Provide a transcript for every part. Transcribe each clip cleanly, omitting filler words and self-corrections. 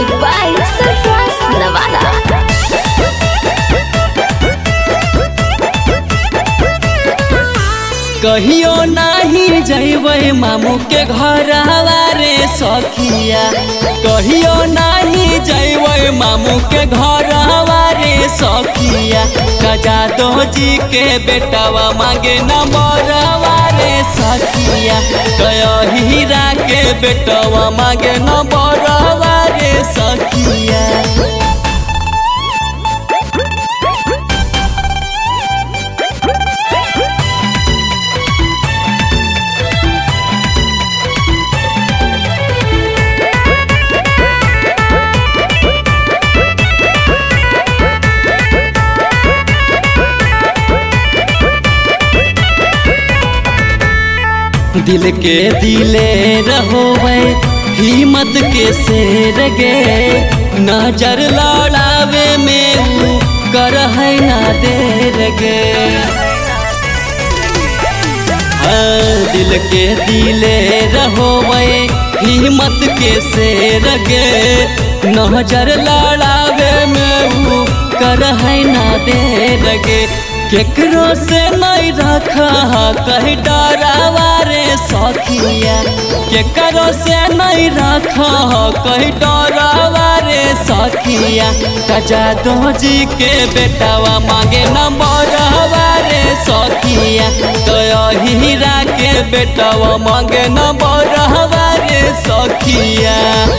Music by Surfraz Navara। कहियो नहीं जइबै मामू के घर रे सखिया, कहियो नहीं जइबै मामू के घर रे सखिया। कजादो जी के बेटावा मांगे नंबरवा रे सखिया, हीरा के बेटावा मांगे नंबरवा रे सखिया। दिल के दिले रहोवे हिम्मत के शेर गे, नजर लड़ावे में कर है ना देर गे। दिल के दिले रहोवे हिम्मत के शेर गे, नजर लड़ावे में कर है ना देर गे। केकरो से नहीं रखा कहीं डरावा रे सखिया, केकरो से नहीं रखा कहीं डरावा रे सखिया। कजादो जी के बेटावा मांगे नंबरवा रे सखिया, हीरा के बेटावा मांगे नंबरवा रे सखिया।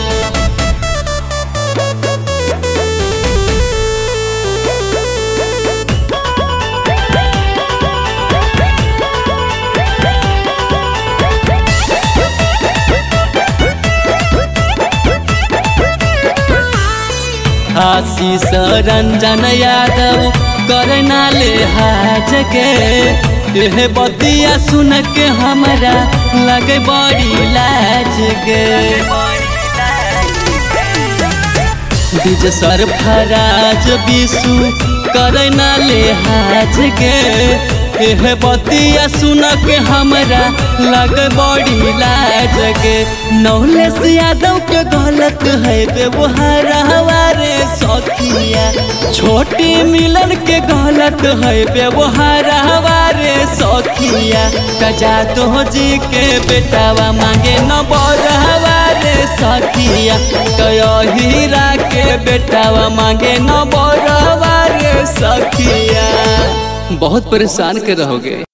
आशीष रंजन यादव करना ले हाज के, यह बतिया सुन के हमरा लगे बड़ी लाज गे। बीज सरफराज विशु करना ले हाज के, यह बतिया सुन के हमरा लगे बड़ी लाज गे। नौलेस यादव के गलत है व्यवहार रे सखिया, छोटी मिलन के गलत है व्यवहार रे सखिया। कजादो जी के बेटावा मांगे नंबरवा रे सखिया, हीरा के बेटावा मांगे नंबरवा रे सखिया। बहुत परेशान के रहोगे।